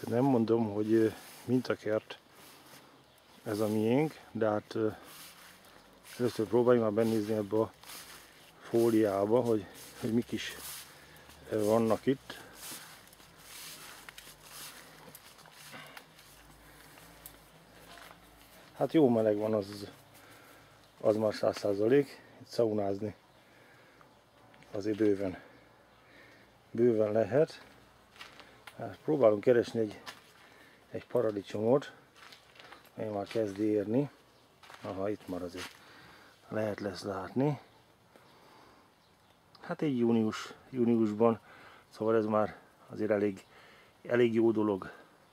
Nem mondom, hogy mintakert ez a miénk, de hát először próbáljunk már benézni ebbe a fóliába, hogy mik is vannak itt. Hát jó meleg van, az már 100%. Itt szaunázni azért bőven lehet. Hát próbálunk keresni egy paradicsomot, mely már kezd érni. Aha, itt már azért lesz látni. Hát egy júniusban, szóval ez már azért elég jó dolog.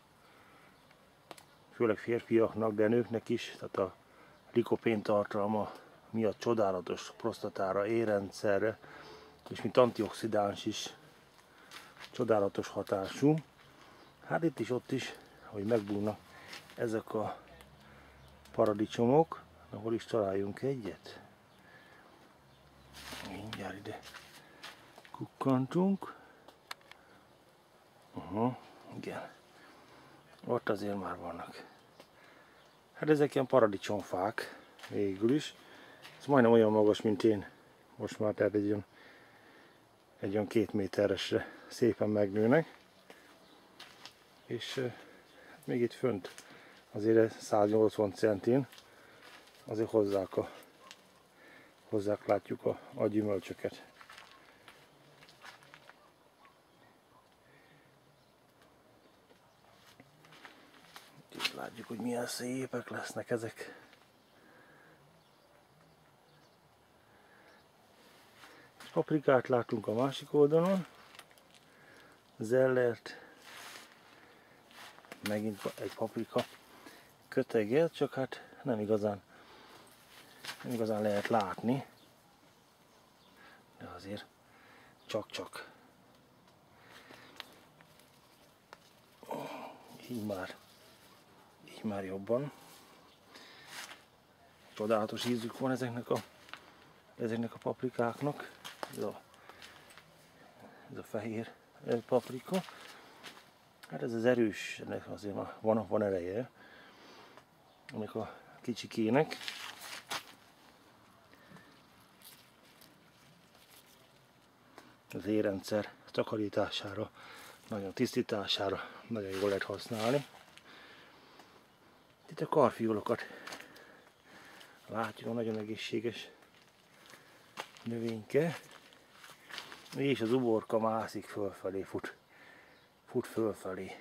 Főleg férfiaknak, de nőknek is, tehát a likopén tartalma miatt csodálatos prostatára, érrendszerre, és mint antioxidáns is csodálatos hatású. Hát itt is, ott is, hogy megbújnak ezek a paradicsomok, ahol is találjunk egyet. Mindjárt ide kukkantunk. Igen. Ott azért már vannak. Hát ezek ilyen paradicsomfák végül is. Ez majdnem olyan magas, mint én. Most már tehát egy olyan 2 méteresre szépen megnőnek. És még itt fönt azért 180 centin azért hozzák látjuk a gyümölcsöket. Itt látjuk, hogy milyen szépek lesznek ezek. Paprikát látunk a másik oldalon. Zellert. Megint egy paprika köteget, csak hát nem igazán lehet látni. De azért csak. Így már jobban. Csodálatos ízük van ezeknek a paprikáknak. Ez a fehér paprika. Hát ez az erős, ennek azért már van ereje. Ennek a kicsikének. Az érrendszer takarítására, nagyon tisztítására nagyon jól lehet használni. Itt a karfiolokat látjuk, nagyon egészséges növényke. És az uborka mászik fölfelé, fut fölfelé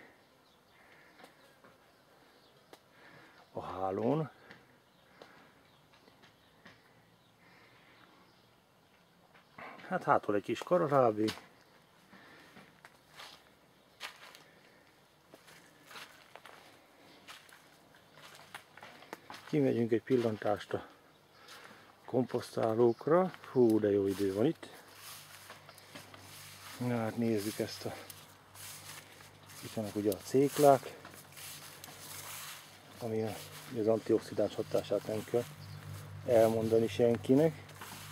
a hálón. Hát hátul egy kis karalábé. Kimegyünk egy pillantást a komposztálókra. Hú, de jó idő van itt. Na hát nézzük ezt itt vannak ugye a céklák, ami az antioxidáns hatását nem kell elmondani senkinek,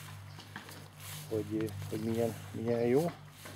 hogy milyen jó.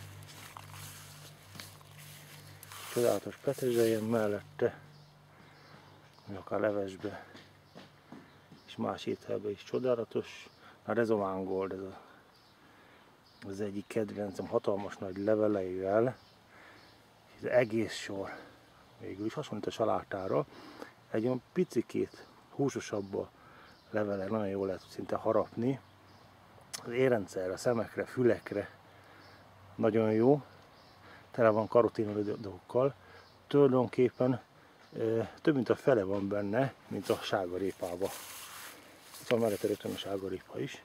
Csodálatos petrezselyen mellette, vagy akár levesbe, és más ételben is csodálatos. A Rezován Gold, ez az egyik kedvencem, hatalmas nagy leveleivel, az egész sor végül is hasonlít a salátára, egy olyan picikét húsosabb a levele, nagyon jól lehet szinte harapni. Az érrendszerre, a szemekre, fülekre nagyon jó, tele van karotinoidokkal, tulajdonképpen több mint a fele van benne, mint a sárgarépában. Itt van mellette rögtön a sárgarépa is.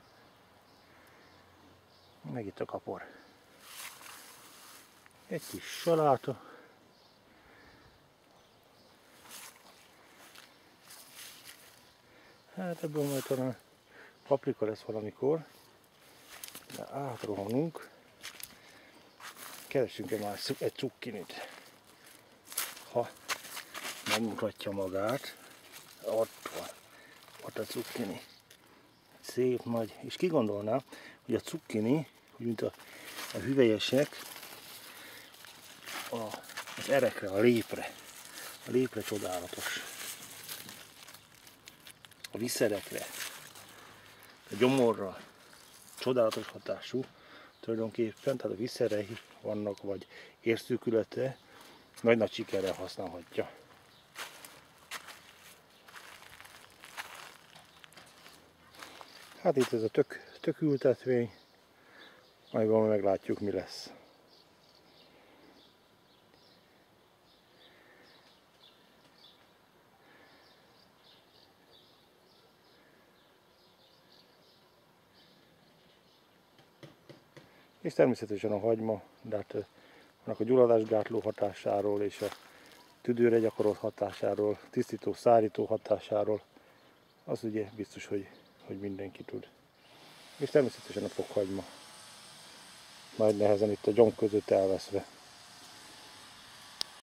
Meg itt a kapor. Egy kis saláta. Hát ebből majd talán paprika lesz valamikor. De átrohanunk. Keresünk egy cukkinit. Ha megmutatja magát. Ott van. Ott a cukkini. Szép nagy. És ki gondolná, hogy a cukkini, mint a hüvelyesek, az erekre, a lépre A lépre csodálatos. A viszerekre, a gyomorra csodálatos hatású. Tulajdonképpen, tehát a viszerei vannak, vagy érszűkülete, nagy-nagy sikerrel használhatja. Hát itt ez a tök ültetvény, majd meglátjuk, mi lesz. És természetesen a hagyma, de hát annak a gyulladásgátló hatásáról és a tüdőre gyakorolt hatásáról, tisztító, szárító hatásáról, az ugye biztos, hogy mindenki tud. És természetesen a fokhagyma. Nagy nehezen itt a gyomr között elveszve.